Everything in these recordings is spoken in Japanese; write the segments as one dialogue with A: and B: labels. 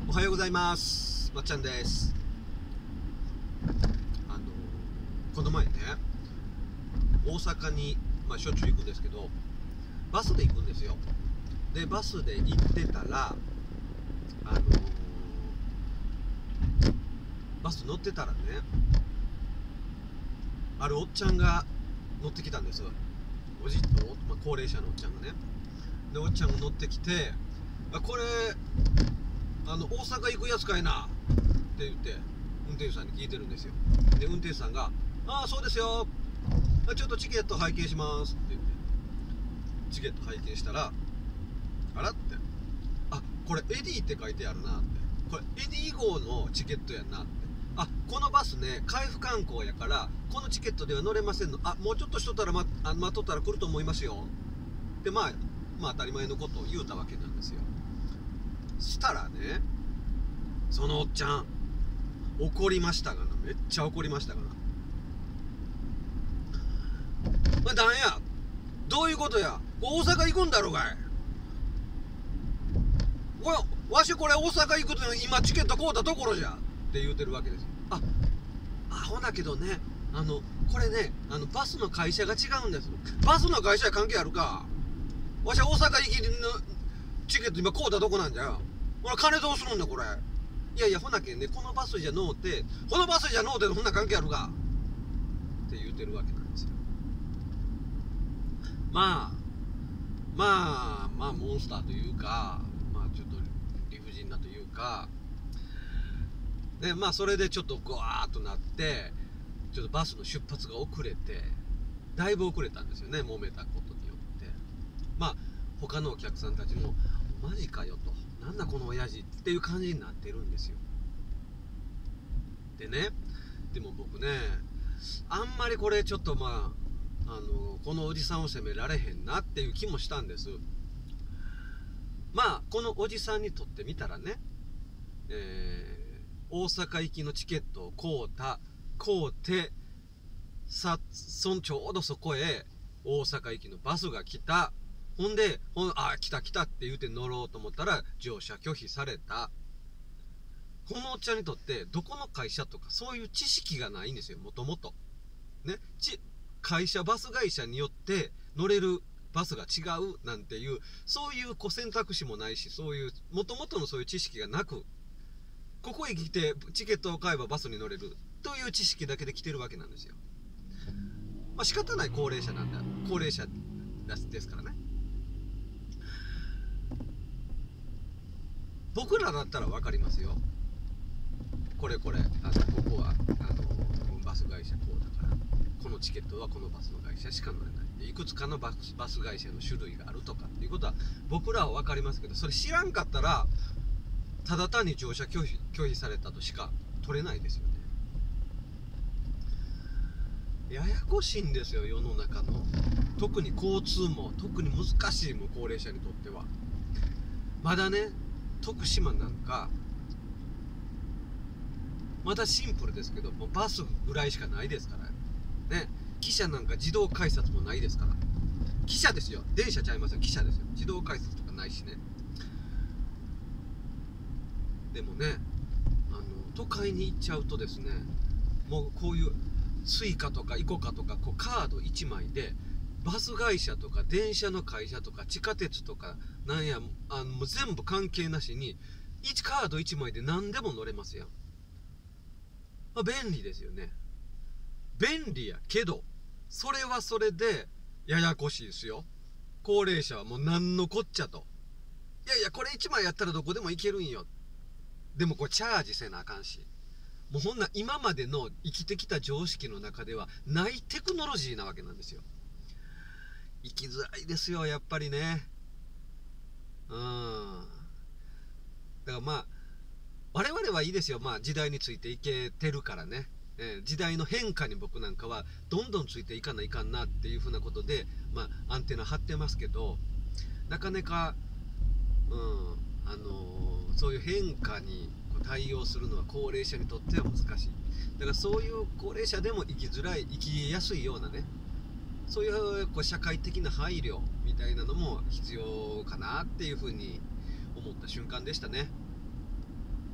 A: おはようございます。まっちゃんです。この前ね、大阪に、しょっちゅう行くんですけど、バスで行くんですよ。で、バスで行ってたら、バス乗ってたらね、あるおっちゃんが乗ってきたんです。高齢者のおっちゃんがね。で、おっちゃんが乗ってきて、これ、大阪行くやつかいなって言って、運転手さんに聞いてるんですよ。で、運転手さんが、ああ、そうですよ。ちょっとチケット拝見しますって言って、チケット拝見したら、あらって、これエディって書いてあるなって、これエディ号のチケットやなって、このバスね、海部観光やから、このチケットでは乗れませんの。もうちょっとしとったら待っとったら来ると思いますよ。で、当たり前のことを言うたわけなんですよ。したらね、そのおっちゃん、怒りましたがな。めっちゃ怒りましたがな。なんや、どういうことや。大阪行くんだろうがい。わしこれ大阪行くと今チケット買うたところじゃって言うてるわけですよ。アホだけどね、これね、バスの会社が違うんです。バスの会社は関係あるか。わしは大阪行きのチケット今買うたとこなんじゃ。俺金どうするんだこれ。いやいや、ほなけんね、このバスじゃのうてほんな関係あるかって言うてるわけなんですよ。モンスターというか、ちょっと理不尽なというか、ね、それでちょっとグワーッとなって、ちょっとバスの出発が遅れて、だいぶ遅れたんですよね、揉めたことによって。他のお客さんたちも、マジかよと、なんだこの親父っていう感じになってるんですよ。でね、でも僕ね、あんまりこれちょっとこのおじさんを責められへんなっていう気もしたんです。このおじさんにとってみたらね、大阪行きのチケットを買うて、ちょうどそこへ大阪行きのバスが来た。ほんで、来たって言うて乗ろうと思ったら乗車拒否された。このおっちゃんにとってどこの会社とかそういう知識がないんですよ、もともと。ね、バス会社によって乗れるバスが違うなんていう、そういう選択肢もないし、そういうもともとのそういう知識がなく、ここへ来てチケットを買えばバスに乗れるという知識だけで来てるわけなんですよ。仕方ない高齢者ですからね。僕らだったら分かりますよ。ここはバス会社こうだから、このチケットはこのバスの会社しか乗れない。いくつかのバス会社の種類があるとかっていうことは僕らは分かりますけど、それ知らんかったらただ単に乗車拒否されたとしか取れないですよね。ややこしいんですよ、世の中の。特に交通も特に難しいもん、高齢者にとっては。まだね、徳島なんかまだシンプルですけど、もうバスぐらいしかないですからね。汽車なんか自動改札もないですから。汽車ですよ、電車ちゃいますよ、汽車ですよ。自動改札とかないしね。でもね、都会に行っちゃうとですね、もうこういうスイカとかイコカとかカード1枚でバス会社とか電車の会社とか地下鉄とかもう全部関係なしにカード1枚で何でも乗れますやん。便利ですよね。便利やけど、それはそれでややこしいですよ。高齢者はもう何のこっちゃと。いやこれ1枚やったらどこでも行けるんよ。でもこれチャージせなあかんし、もうほんな今までの生きてきた常識の中ではないテクノロジーなわけなんですよ。生きづらいですよ、やっぱりね。だから我々はいいですよ。時代についていけてるからね。時代の変化に僕なんかはどんどんついていかないかんなっていうふうなことで、アンテナ張ってますけど、なかなか、そういう変化に対応するのは高齢者にとっては難しい。だからそういう高齢者でも生きやすいようなね、そういう社会的な配慮みたいなのも必要かなっていうふうに思った瞬間でしたね。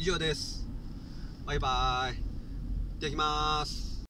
A: 以上です。バイバーイ。いってきます。